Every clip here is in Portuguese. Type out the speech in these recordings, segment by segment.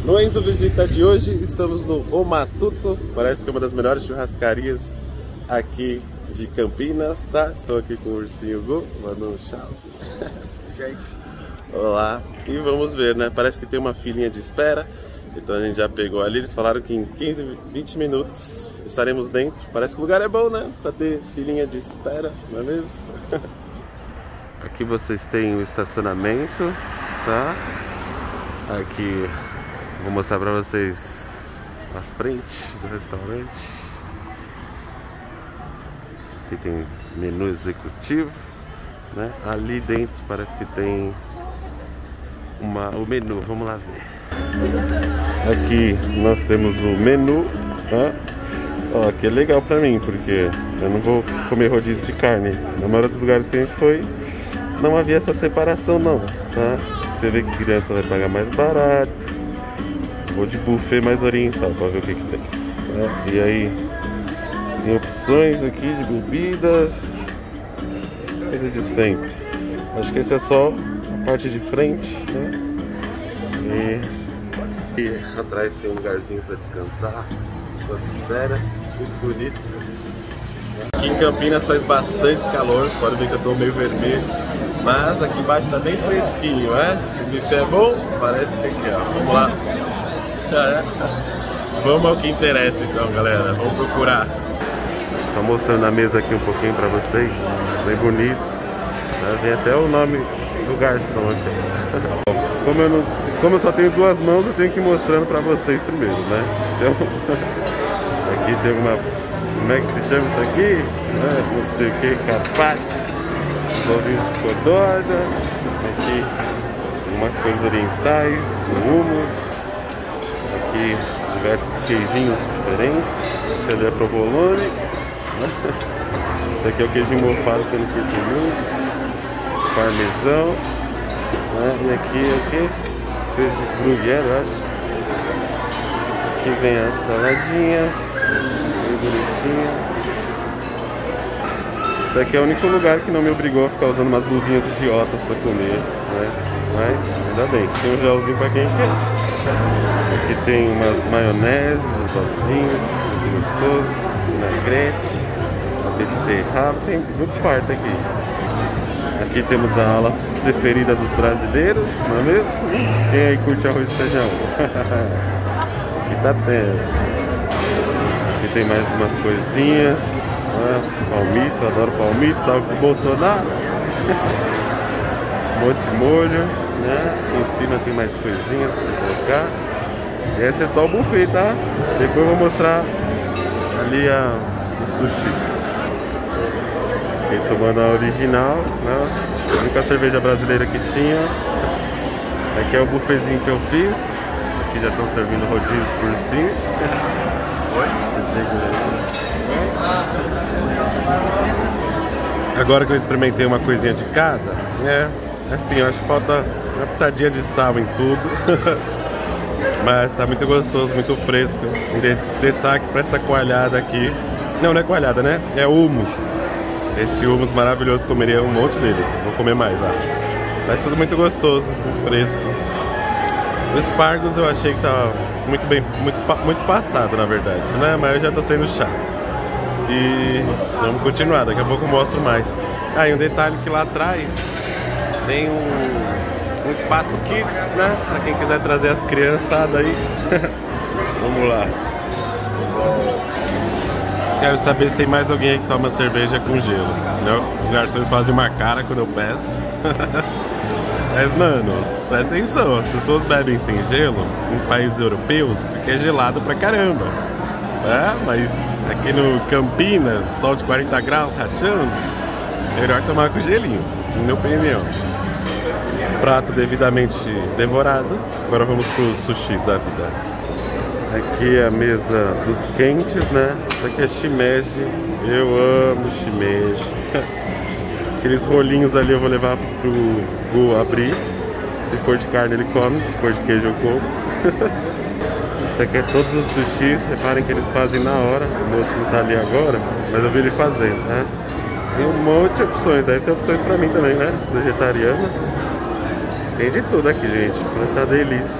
No Enzo Visita de hoje, estamos no O Matuto, parece que é uma das melhores churrascarias aqui de Campinas, tá? Estou aqui com o Ursinho Gu, manda um tchau. Gente. Olá, e vamos ver, né? Parece que tem uma filinha de espera, então a gente já pegou ali, eles falaram que em 15, 20 minutos estaremos dentro. Parece que o lugar é bom, né? Pra ter filinha de espera, não é mesmo? Aqui vocês têm o estacionamento, tá? Aqui vou mostrar pra vocês a frente do restaurante. Aqui tem menu executivo, né? Ali dentro parece que tem o menu, vamos lá ver. Aqui nós temos o menu, tá? Ó, que é legal pra mim, porque eu não vou comer rodízio de carne. Na maioria dos lugares que a gente foi, não havia essa separação não, tá? Você vê que criança vai pagar mais barato. Vou de buffet mais oriental pra ver o que tem, tá? E aí tem opções aqui de bebidas, coisa de sempre. Acho que esse é só a parte de frente, né? E atrás tem um lugarzinho para descansar, enquanto espera, muito bonito. Aqui em Campinas faz bastante calor, pode ver que eu estou meio vermelho, mas aqui embaixo está bem fresquinho, né? O buffet é bom? Parece que aqui, ó. Vamos lá. Vamos ao que interessa então, galera, vamos procurar. Só mostrando a mesa aqui um pouquinho para vocês, bem bonito. Vem até o nome do garçom aqui. Como eu só tenho duas mãos, eu tenho que ir mostrando para vocês primeiro, né? Então, aqui tem uma... Como é que se chama isso aqui? Não sei o que, carpaccio, bolinhos de codorna. Aqui umas coisas orientais, hummus. Aqui diversos queijinhos diferentes. Esse ali é provolone. Esse aqui é o queijinho mofado que eu não curto muito. Parmesão, né? E aqui é o que? Queijo de gruyère, eu acho. Aqui vem as saladinhas, bem bonitinha. Esse aqui é o único lugar que não me obrigou a ficar usando umas luvinhas idiotas para comer, né? Mas ainda bem, tem um gelzinho para quem quer. Aqui tem umas maioneses, uns ovinhos, muito gostoso, vinagrete, beterraba, tem muito farto aqui. Aqui temos a ala preferida dos brasileiros, não é mesmo? Quem aí curte arroz e feijão? Aqui tá tendo. Aqui tem mais umas coisinhas, né? Palmito, adoro palmito, salve pro Bolsonaro. Um monte de molho, né? Em cima tem mais coisinhas pra colocar. E esse é só o buffet, tá? Depois eu vou mostrar ali os sushis. Aqui tomando a original, né? A única cerveja brasileira que tinha. Aqui é o buffetzinho que eu fiz. Aqui já estão servindo rodízio por cima. Agora que eu experimentei uma coisinha de cada, né? Assim, eu acho que falta uma pitadinha de sal em tudo. Mas tá muito gostoso, muito fresco. Destaque para essa coalhada aqui. Não é coalhada, né? É hummus. Esse hummus maravilhoso, comeria um monte dele. Vou comer mais lá. Mas tudo muito gostoso, muito fresco. Os espargos eu achei que tá muito bem, muito passado na verdade, né? Mas eu já tô sendo chato. E vamos continuar, daqui a pouco eu mostro mais. Ah, e um detalhe que lá atrás tem um espaço kids, né? Pra quem quiser trazer as criançadas aí. Vamos lá. Quero saber se tem mais alguém aí que toma cerveja com gelo. Não? Os garçons fazem uma cara quando eu peço. Mas, mano, presta atenção. As pessoas bebem sem gelo em países europeus porque é gelado pra caramba. Mas aqui no Campinas, sol de 40 graus rachando, melhor tomar com gelinho, na minha opinião. Prato devidamente devorado. Agora vamos pros sushis da vida. Aqui é a mesa dos quentes, né? Isso aqui é shimeji. Eu amo shimeji. Aqueles rolinhos ali eu vou levar pro Gu abrir. Se for de carne ele come, se for de queijo eu como. Isso aqui é todos os sushis. Reparem que eles fazem na hora. O moço não tá ali agora, mas eu vi ele fazendo, né? Tem um monte de opções. Deve ter opções pra mim também, né? Vegetariana. Tem de tudo aqui, gente. Essa delícia.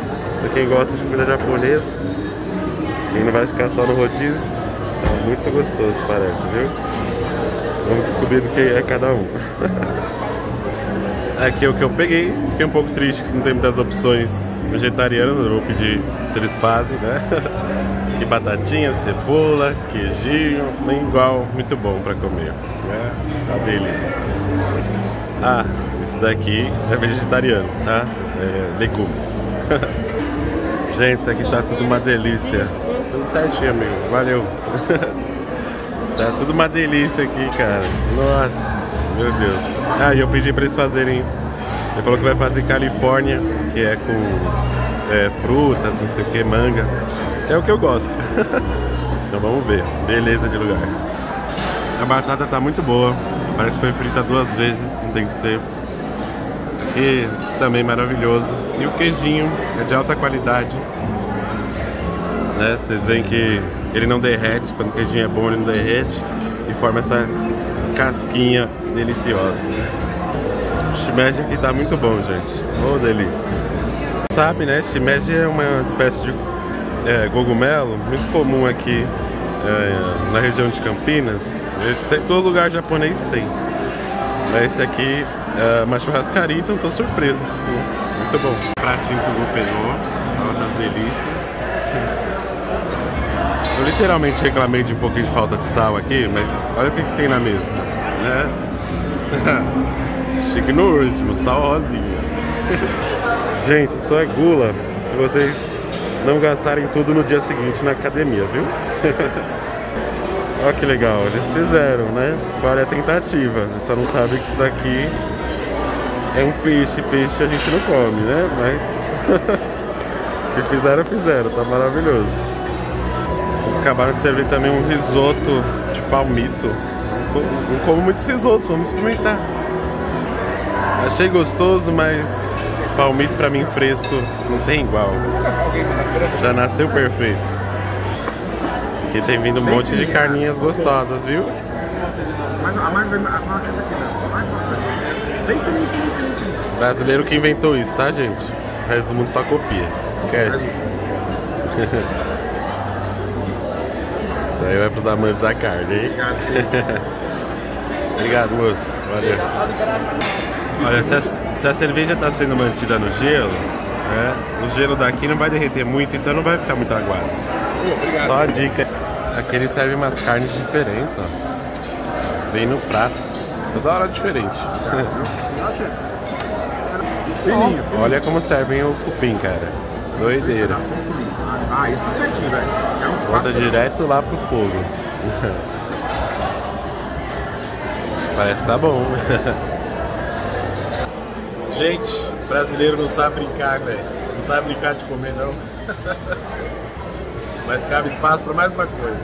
Pra quem gosta de comida japonesa, quem não vai ficar só no rodízio, tá muito gostoso, parece, viu? Vamos descobrir do que é cada um. Aqui é o que eu peguei. Fiquei um pouco triste que não tem muitas opções vegetarianas. Eu vou pedir se eles fazem, né? Aqui batatinha, cebola, queijinho, bem igual, muito bom pra comer, né? Tá delícia. Ah, isso daqui é vegetariano, tá? É legumes. Gente, isso aqui tá tudo uma delícia. Tudo certinho, amigo. Valeu. Tá tudo uma delícia aqui, cara. Nossa, meu Deus. Ah, e eu pedi pra eles fazerem. Ele falou que vai fazer Califórnia, que é com frutas, não sei o que, manga. Que é o que eu gosto. Então vamos ver. Beleza de lugar. A batata tá muito boa. Parece que foi frita 2 vezes, como tem que ser. E também maravilhoso. E o queijinho é de alta qualidade, né? Vocês veem que ele não derrete. Quando o queijinho é bom, ele não derrete. E forma essa casquinha deliciosa. O shimeji aqui tá muito bom, gente. Oh, delícia. Sabe, né? Shimeji é uma espécie de cogumelo muito comum aqui na região de Campinas. Todo lugar japonês tem. Esse aqui é uma churrascaria, então tô surpreso. Muito bom. Pratinho que o Gu pegou, uma das delícias. Eu literalmente reclamei de um pouquinho de falta de sal aqui, mas olha o que tem na mesa, né? Chique no último, sal rosinha. Gente, só é gula se vocês não gastarem tudo no dia seguinte na academia, viu? Olha que legal, eles fizeram, né? Vale a tentativa. Eles só não sabem que isso daqui é um peixe. Peixe a gente não come, né? Mas o que fizeram, tá maravilhoso. Eles acabaram de servir também um risoto de palmito. Não como muitos risotos, vamos experimentar. Achei gostoso, mas palmito pra mim fresco não tem igual. Já nasceu perfeito. Aqui tem vindo um monte de carninhas gostosas, viu? A mais essa aqui, não. A mais bastante. Bem fininho. Brasileiro que inventou isso, tá, gente? O resto do mundo só copia. Esquece. Isso aí vai pros amantes da carne, hein? Obrigado, moço. Valeu. Olha, se a cerveja tá sendo mantida no gelo, né? O gelo daqui não vai derreter muito, então não vai ficar muito aguado. Só a dica. Aqui eles servem umas carnes diferentes, ó. Vem no prato. Toda hora diferente. Fininho. Olha como servem o cupim, cara. Doideira. Ah, isso tá certinho, velho. Volta direto lá pro fogo. Parece que tá bom. Gente, brasileiro não sabe brincar, velho. Não sabe brincar de comer, não. Mas cabe espaço para mais uma coisa.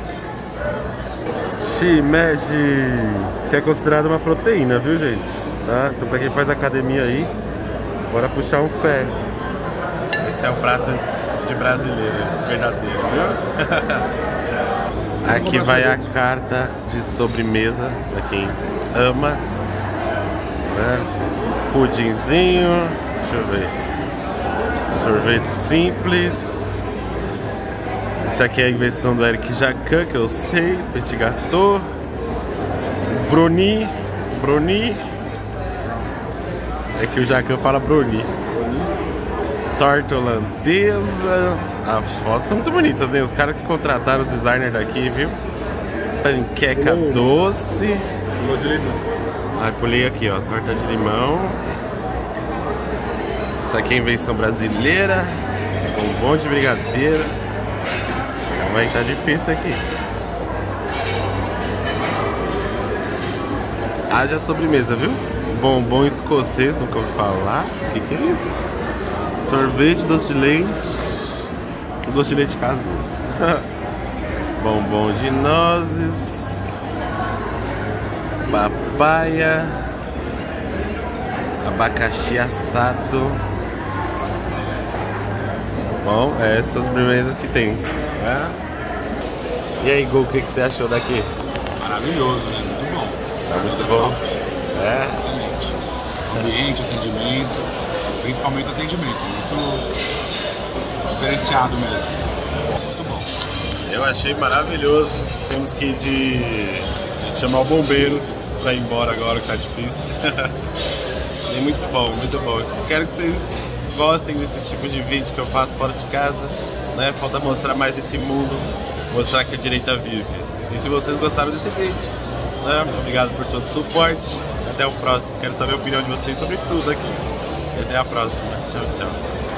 Shimeji, que é considerado uma proteína, viu, gente? Tá? Então pra quem faz academia aí, bora puxar um ferro. Esse é o prato de brasileiro, verdadeiro, viu? Aqui vai a carta de sobremesa pra quem ama, né? Pudinzinho, deixa eu ver. Sorvete simples. Esse aqui é a invenção do Eric Jacan, que eu sei. Petit gâteau. Brownie. É que o Jacan fala brownie. Torta holandesa. As fotos são muito bonitas, hein? Os caras que contrataram os designers daqui, viu? Panqueca doce. Pulou de limão. Ah, pulei aqui, ó. Torta de limão. Isso aqui é invenção brasileira. Bombom de brigadeiro. Calma aí, tá difícil aqui. Haja sobremesa, viu? Bombom escocês, nunca ouvi falar. O que é isso? Sorvete, doce de leite. Doce de leite caseiro. Bombom de nozes. Papaya. Abacaxi assado. Bom, é essas sobremesas que tem. E aí, Gu, o que você achou daqui? Maravilhoso, né? Muito bom. Tá muito bom. É? Excelente. Ambiente, atendimento, principalmente atendimento. Muito Diferenciado mesmo. Muito bom. Eu achei maravilhoso. Temos que ir de chamar o bombeiro pra ir embora agora, que tá difícil. E muito bom, muito bom. Espero que vocês gostem desses tipos de vídeo que eu faço fora de casa, né? Falta mostrar mais esse mundo, mostrar que a direita vive. E se vocês gostaram desse vídeo, né? Obrigado por todo o suporte. Até o próximo. Quero saber a opinião de vocês sobre tudo aqui. E até a próxima. Tchau, tchau.